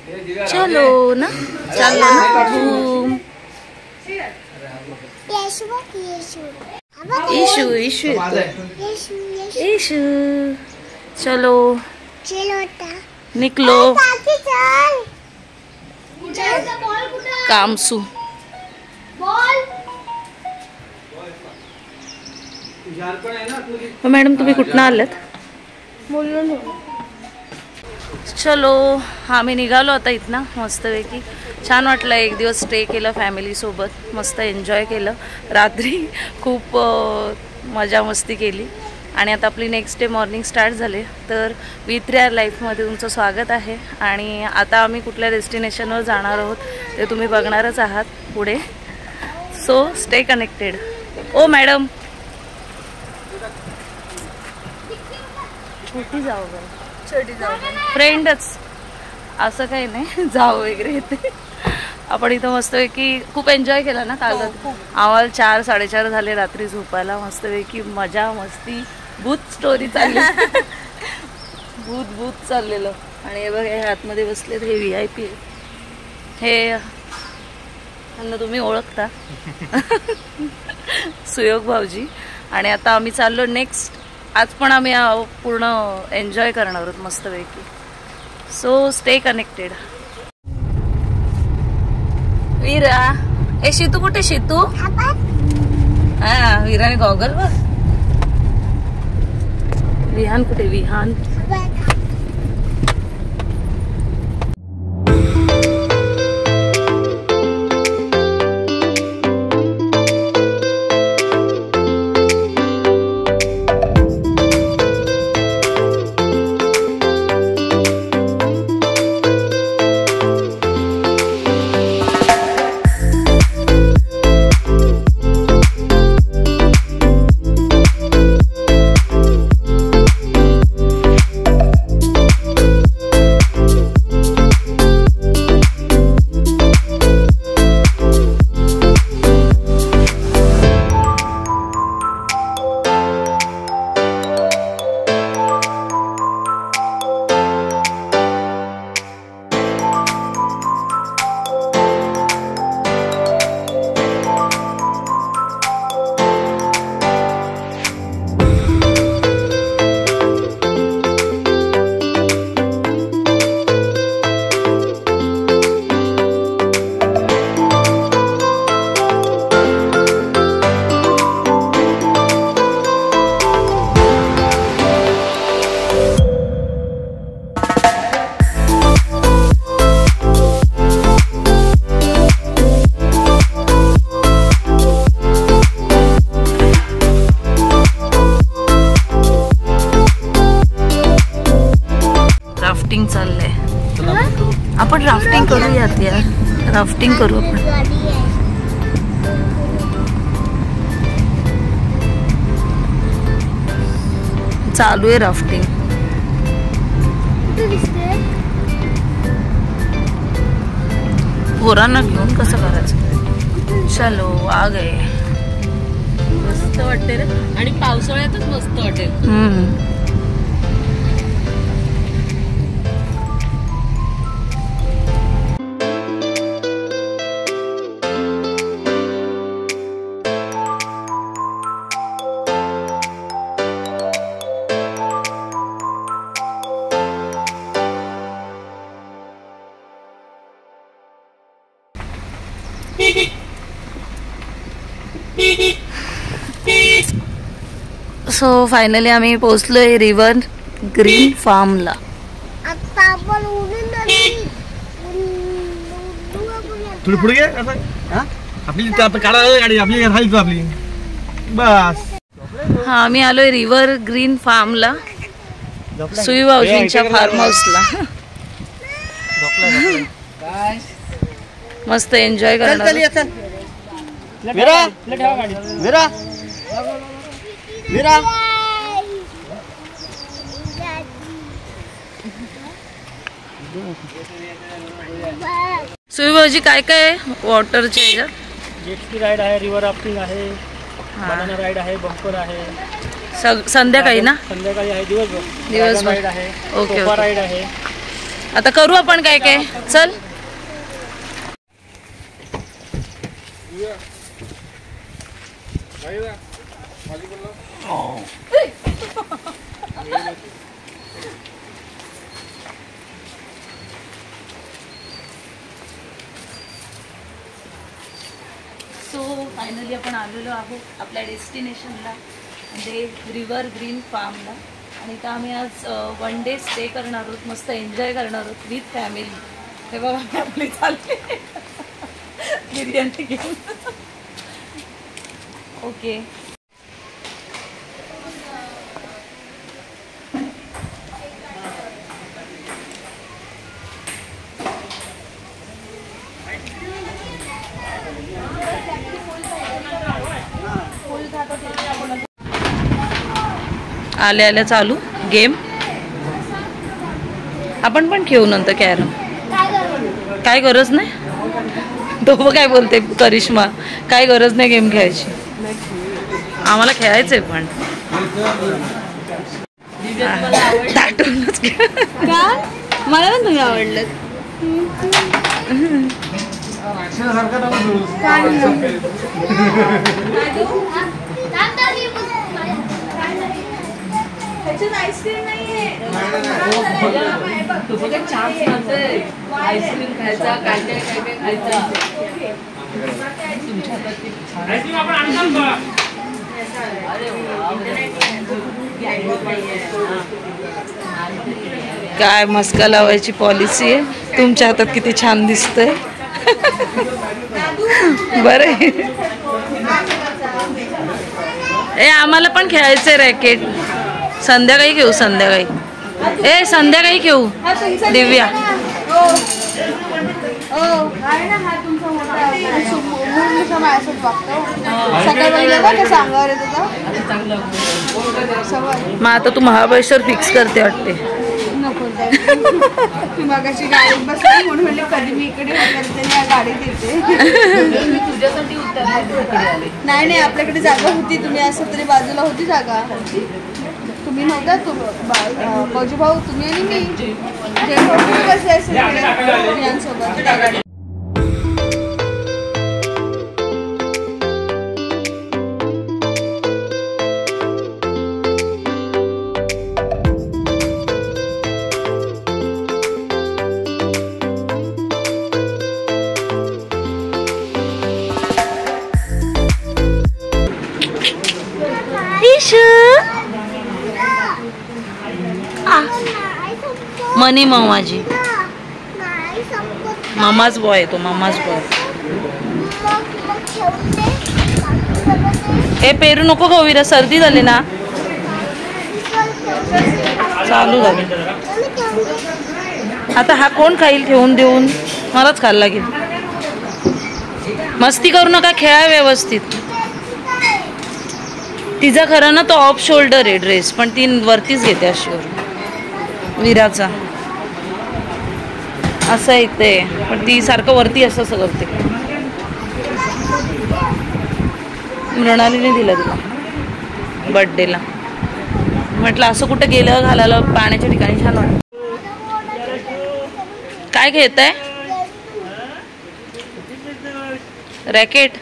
चलो ना, चलो ना धूम। ईशु ईशु ईशु चलो निकलो। कामसू मॅडम तुम्ही कुठनं आलात? चलो आम्ही निघालो आता इथनं मस्तपैकी। छान वाटलं, एक दिवस स्टे केलं फॅमिलीसोबत, मस्त एन्जॉय केलं, रात्री खूप मजा मस्ती केली आणि आता आपली नेक्स्ट डे मॉर्निंग स्टार्ट झाले। तर V3R लाईफमध्ये तुमचं स्वागत आहे आणि आता आम्ही कुठल्या डेस्टिनेशनवर जाणार आहोत ते तुम्ही बघणारच आहात पुढे, सो स्टे कनेक्टेड। ओ मॅडम छोटी जाऊ फ्रेंडच, असं काही नाही जाऊ वगैरे येते। आपण इथं मस्तपैकी खूप एन्जॉय केला ना काल, आम्हाला 4 साडेचार झाले रात्री झोपायला। मस्तपैकी मजा मस्ती, भूत स्टोरी चालली भूत चाललेलं। आणि हे बघा हे आतमध्ये बसलेत, हे VIP हे त्यांना तुम्ही ओळखता सुयोग भाऊजी। आणि आता आम्ही चाललो नेक्स्ट, आज पण आम्ही पूर्ण एन्जॉय करणार आहोत मस्तपैकी, सो स्टे कनेक्टेड। वीरा ए शितू कुठे? शितू हा वीराने गॉगल बघ। विहान कुठे? विहान चाललंय, आपण राफ्टिंग करूयात यार, राफ्टिंग करू आपण। चालू आहे राफ्टिंग। पोरांना घेऊन कसं करायचं? चलो आ गए। मस्त वाटते रे, आणि पावसाळ्यातच मस्त वाटेल। सो फायनली आम्ही पोहोचलोय रिव्हर ग्रीन फार्मला। आता आपण थोडी पुढे घे असं, हां आपली काढा गाडी आपली राहील आपली बस। हा आम्ही आलोय रिव्हर ग्रीन फार्मला, सुईबाऊजींच्या फार्म हाऊसला। मस्त एन्जॉय करणार। वीरा वीरा वीरा सुईबाऊजी काय काय वॉटरचे ह्याच्यात? जेट स्की राईड आहे, रिव्हर राफ्टिंग आहे, बनाना राईड आहे, बंपर आहे। संध्याकाळी ना? संध्याकाळी आहे, दिवसभर दिवसभर राईड आहे, ओके सोफा राईड आहे। आता करू आपण काय काय. चल सो फायनली आपण आलेलो आहोत आपल्या डेस्टिनेशनला, म्हणजे रिव्हर ग्रीन फार्मला. आणि इथं आम्ही आज 1 डे स्टे करणार आहोत, मस्त एन्जॉय करणार आहोत विथ फॅमिली. हे बघा आम्ही आपली चालली बिर्याणी घेऊन. ओके आल्या आल्या चालू गेम. आपण पण खेळू नंतर कॅरम. काय गरज नाही. तो काय बोलते करिश्मा, काय गरज नाही गेम खेळायची. आम्हाला खेळायचंय पण दाटूनच का. मला पण तुम्ही आवडलं. आईस्क्रीम नाहीये. आईस्क्रीम खायचा, काय काय काय काय खायचा. काय मस्का लावायची पॉलिसी आहे. तुमच्या हातात किती छान दिसतंय. बरं ए आम्हाला पण खेळायचंय रॅकेट. संध्याकाळी खेळू. संध्याकाळी ए संध्याकाळी खेळू. दिव्या मग आता तू महाबळेश्वर फिक्स करते वाटते. मगाची गाडीत बसली म्हणून म्हणले कधी मी इकडे गाडीत येते. तुझ्यासाठी नाही नाही आपल्याकडे जागा होती. तुम्ही असं तरी बाजूला होती जागा. तुम्ही नव्हता. बाजू भाऊ तुम्ही आणि मी बसले सोबत त्या गाडीत. मनी मामाजी मामाच बॉय. तो मामाच बॉय. हे पेरू नको खाऊ विरा, सर्दी झाली ना. चालू झाली आता. हा कोण खाईल ठेवून देऊन. मलाच खायला लागेल. मस्ती करू नका, खेळा व्यवस्थित. तिचा खरं ना तो ऑफ शोल्डर आहे ड्रेस, पण ती वरतीच घेते अशीवर विराचा. असं येते पण ती सारखं वरती असं असं करते. मृणालीने दिलं तिला बर्थडेला. म्हटलं असं कुठं गेलं घालायला पाण्याच्या ठिकाणी छान वाटतं. काय घेत आहे. Racket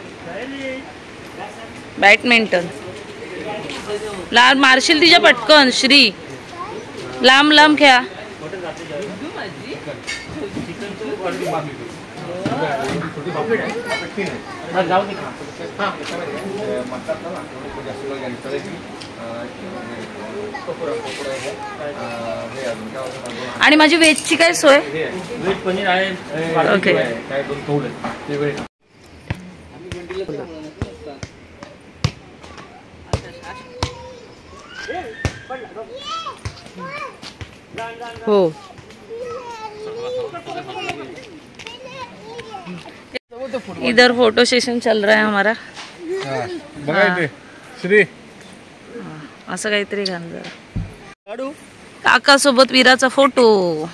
badminton. लांब मारशील तिच्या पटकन. श्री लांब लांब खेळा. आणि माझी व्हेजची काय सोय. व्हेज पनीर आहे. ओके हो. इधर फोटो सेशन चल रहा है हमारा. श्री असं काहीतरी घाल जरा. काका सोबत विराचा फोटो.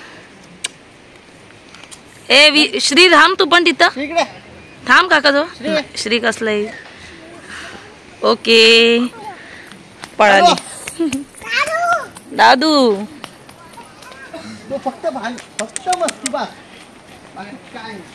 ए श्री थांब तू पण तिथं थांब. काका जो श्री कसला येईल. ओके पळाली. दादू तो फक्त मस्ती बस बाकी काय नाही.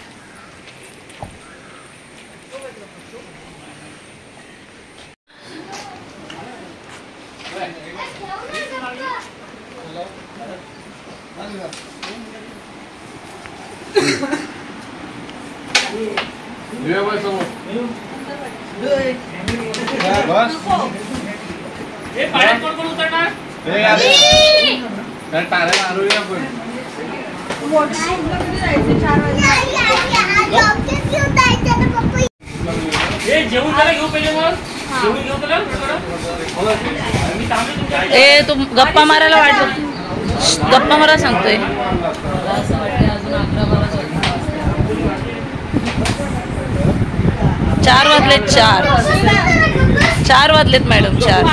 ए तू गप्पा मारायला वाटत गप्पा मारा सांगतोय. चार वाजलेत 4 वाजलेत मॅडम 4.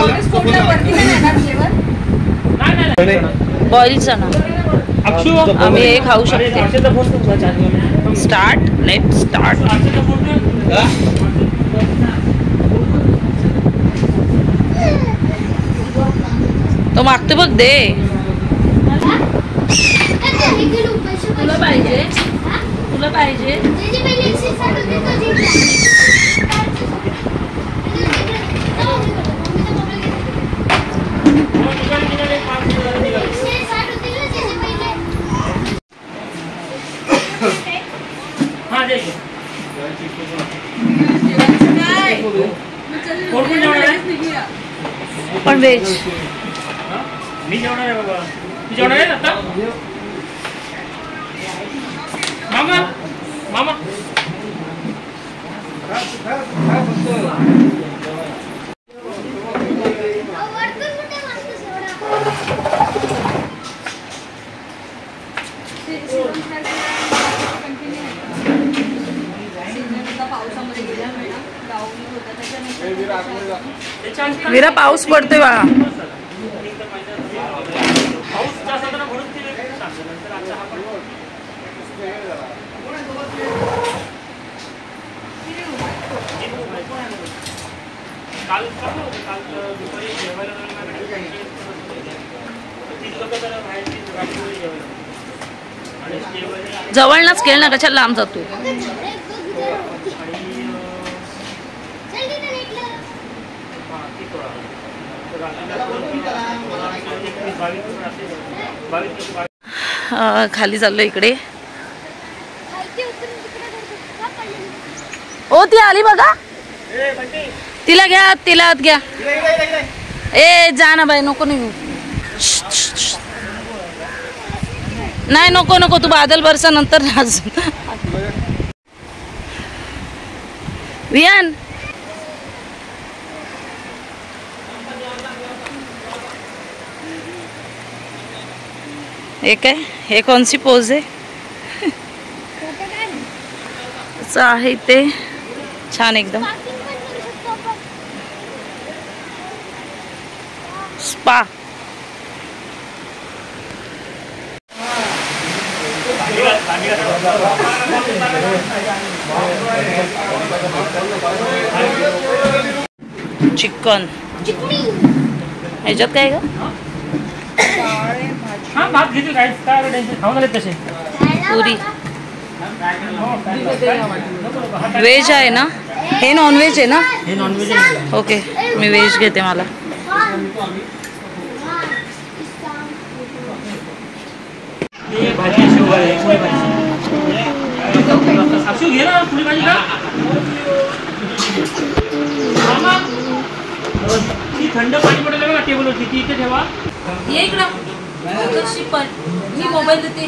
बॉईलचा ना आम्ही हे खाऊ शकतो. Start late start. तो मागतो बघ दे. तुला पाहिजे तुला पाहिजे. पण व्हेज मी जेवणार आहे बाबा. तू जेवणार आहे आता मामा मामा. विरा पाऊस पडतोय बाळा. जवळनाच खेळ ना कशाला लांब जातो. खाली चाललो इकडे. ओ ती आली बघा. तिला घ्या तिला आत घ्या. ए जा ना बाई नको नाही. नाही नको नको तू बादल बरसा नंतर राज. वियान हे काय हे कोणची पोज आहे. आहे ते छान एकदम स्पा. चिकन ह्याच्यात काय ग. हा भात घेते काय टेन्शन खाऊन आले तसे. पुरी व्हेज आहे ना. हे नॉन व्हेज आहे ना. हे नॉनव्हेज आहे. ओके मी व्हेज घेते. मला भाजी शेवगा आहे पुरी भाजी. अक्षू घे ना पुरी भाजी का. ती थंड पाणी पडलं बघा टेबलवरती ती इथे ठेवा. ये इकडं पण मी मोबाईल देते.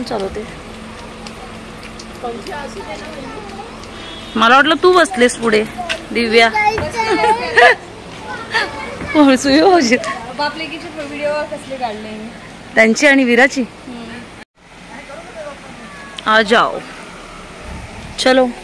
कोण चालवते? मला वाटलं तू बसलेस पुढे दिव्या. बापलेकीचे व्हिडिओ कसले काढले त्यांची आणि विराची. आ जाओ चलो.